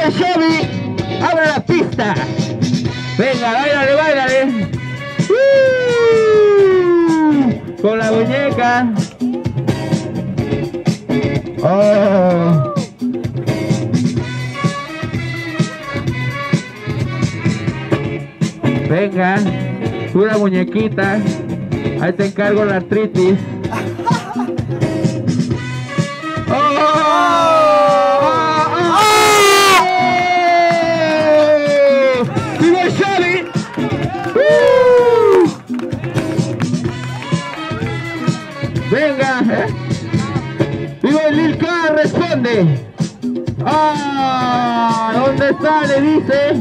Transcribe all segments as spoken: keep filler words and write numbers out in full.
Xavi, abre la pista. Venga, báilale, báilale. Uh, con la muñeca. Oh. Venga, pura muñequita. Ahí te encargo la artritis. ¡Oh! ¡Oh! ¡Oh! ¡Viva Xavi! ¡Uh! Venga, ¿eh? ¡Viva el Lil K! Responde. ¡Ah! ¿Dónde está? Le dice.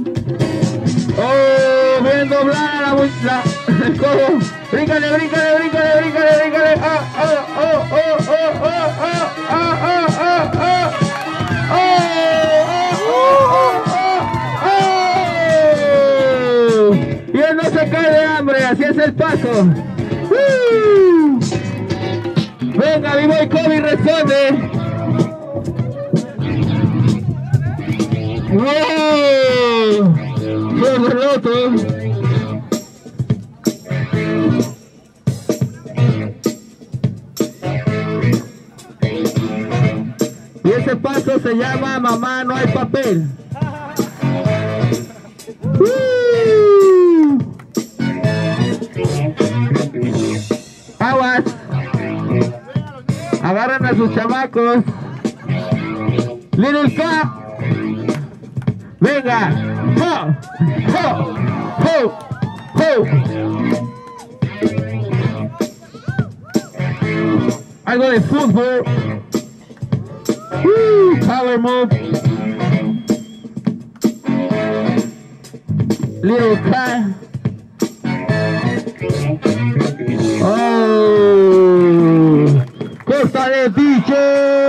¡Oh! Bien doblada la, la, el codo. Bríncale, bríncale, bríncale, bríncale, bríncale. ¡Ah! ¡Ah! ¡Oh! ¡Oh! ¡Oh! ¡Oh! ¡Oh! ¡Ah! ¡Ah! ¡Ah! ¡Ah! ¡Oh! Y él no se cae de hambre, así es el paso. ¡Uh! Venga, mi boy Kobe responde. ¡Wow! ¡Todo roto! Y ese paso se llama Mamá no hay papel. ¡Uh! Aguas. Agarran a sus chamacos. Lil K. Venga. ¡Ho! ¡Ho! ¡Ho! ¡Ho! Algo de fútbol. Woo, power move. Lil K. Oh, Costa de Bicho.